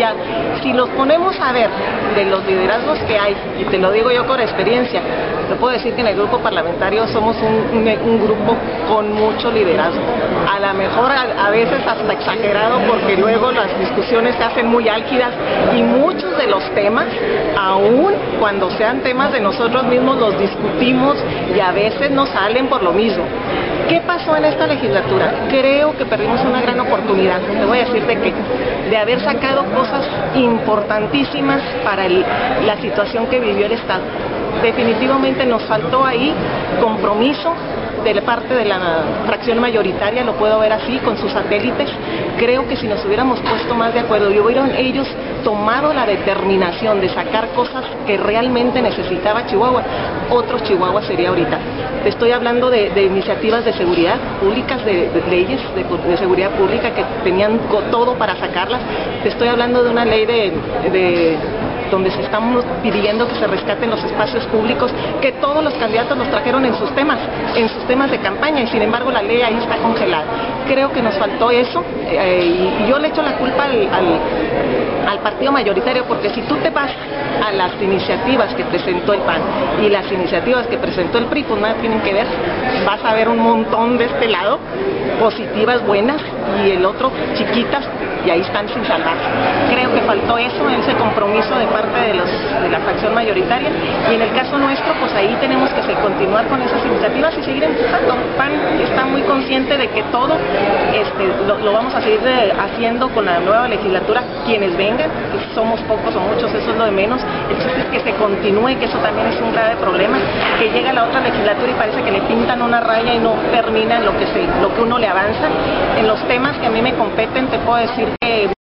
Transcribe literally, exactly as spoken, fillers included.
decía, si los ponemos a ver de los liderazgos que hay, y te lo digo yo por experiencia, te puedo decir que en el grupo parlamentario somos un, un, un grupo con mucho liderazgo, a lo mejor a, a veces hasta exagerado, porque luego las discusiones se hacen muy álgidas y muchos de los temas, aún cuando sean temas de nosotros mismos, los discutimos y a veces no salen por lo mismo. ¿Qué pasó en esta legislatura? Creo que perdimos una gran oportunidad, te voy a decir de qué, de haber sacado cosas importantísimas para el, la situación que vivió el Estado. Definitivamente nos faltó ahí compromiso de la parte de la fracción mayoritaria, lo puedo ver así, con sus satélites. Creo que si nos hubiéramos puesto más de acuerdo y hubieran ellos tomado la determinación de sacar cosas que realmente necesitaba Chihuahua, otro Chihuahua sería ahorita. Te estoy hablando de, de iniciativas de seguridad públicas, de, de leyes de, de seguridad pública que tenían todo para sacarlas. Te estoy hablando de una ley de... de donde se estamos pidiendo que se rescaten los espacios públicos, que todos los candidatos los trajeron en sus temas, en sus temas de campaña, y sin embargo la ley ahí está congelada. Creo que nos faltó eso, eh, y yo le echo la culpa al, al, al partido mayoritario, porque si tú te vas a las iniciativas que presentó el P A N y las iniciativas que presentó el P R I, pues nada tienen que ver. Vas a ver un montón de este lado, positivas, buenas, y el otro chiquitas, y ahí están sin salvar. Creo que faltó eso, ese compromiso de parte de, los, de la fracción mayoritaria, y en el caso nuestro, pues ahí tenemos que continuar con esas iniciativas y seguir empujando. P A N está muy consciente de que todo este, lo, lo vamos a seguir de, haciendo con la nueva legislatura, quienes vengan, que somos pocos o muchos, eso es lo de menos. El chiste es que se continúe, que eso también es un grave problema, que llega la otra legislatura y parece que le pintan una raya y no termina lo que, se, lo que uno le avanza. En los temas que a mí me competen, te puedo decir que